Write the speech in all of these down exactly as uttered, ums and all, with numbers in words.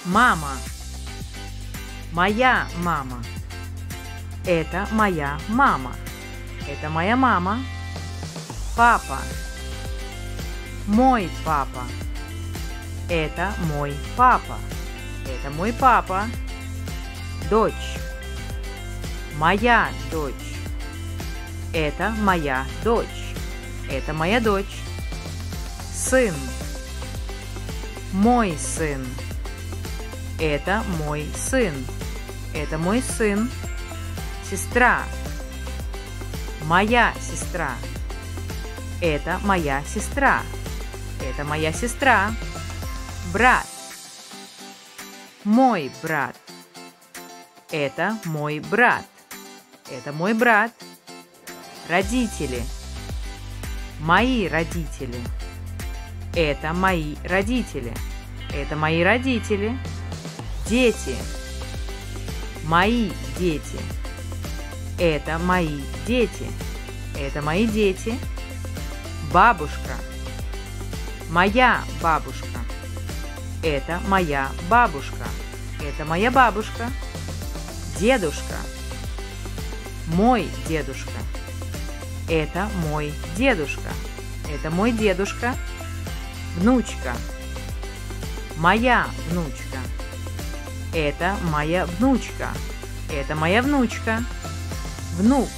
Мама. Моя мама. Это моя мама. Это моя мама. Папа. Мой папа. Это мой папа. Это мой папа. Дочь. Моя дочь. Это моя дочь. Это моя дочь. Сын. Мой сын. Это мой сын. Это мой сын. Сестра. Моя сестра. Это моя сестра. Это моя сестра. Брат. Мой брат. Это мой брат. Это мой брат. Родители. Мои родители. Это мои родители. Это мои родители. Дети. Мои дети. Это мои дети. Это мои дети. Бабушка. Моя бабушка. Это моя бабушка. Это моя бабушка. Дедушка. Мой дедушка. Это мой дедушка. Это мой дедушка. Внучка. Моя внучка. Это моя внучка. Это моя внучка. Внук.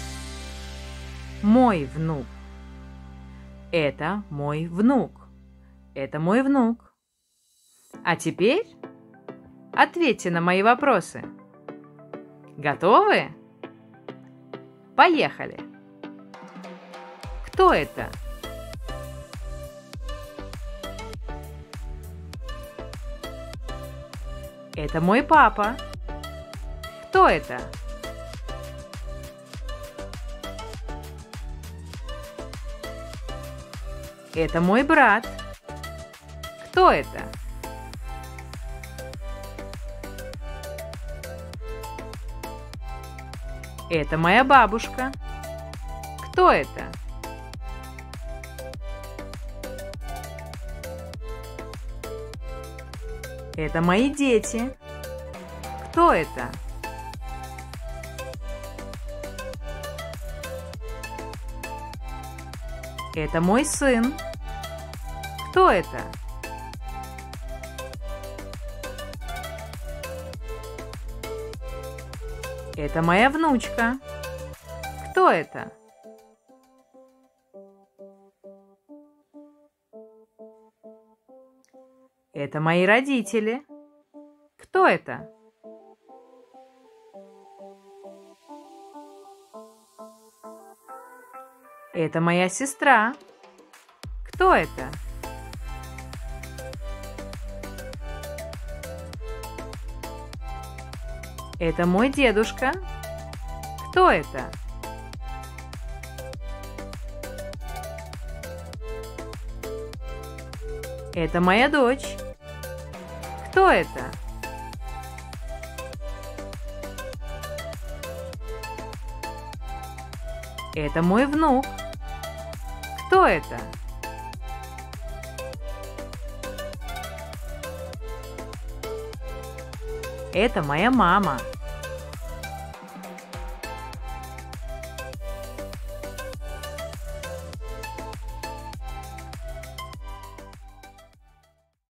Мой внук. Это мой внук. Это мой внук. А теперь ответьте на мои вопросы. Готовы? Поехали! Кто это? Это мой папа. Кто это? Это мой брат. Кто это? Это моя бабушка. Кто это? Это мои дети. Кто это? Это мой сын. Кто это? Это моя внучка. Кто это? Это мои родители. Кто это? Это моя сестра. Кто это? Это мой дедушка. Кто это? Это моя дочь. Кто это? Это мой внук. Кто это? Это моя мама.